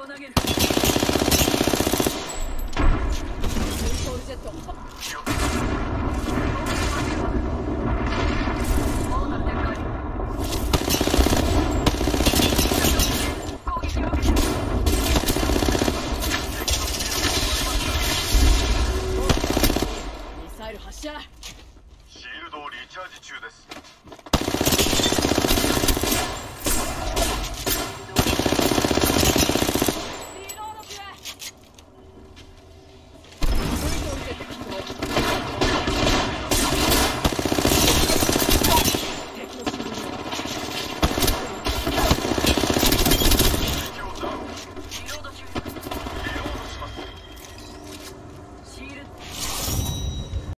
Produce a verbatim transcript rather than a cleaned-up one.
投げる。 ソウルジェット。ミサイル発射。 シールドをリチャージ中です。